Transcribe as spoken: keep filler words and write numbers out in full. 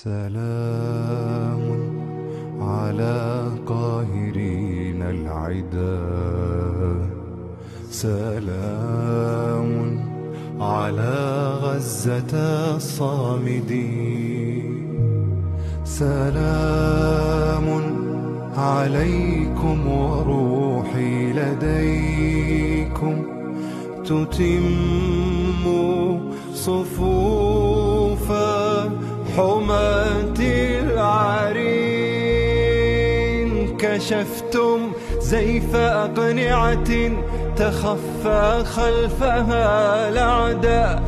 سلام على قاهرين العدا، سلام على غزة الصامدين، سلام عليكم وروحي لديكم تتم صفوف حماة العرين. كشفتم زيف أقنعة تخفى خلفها الأعداء.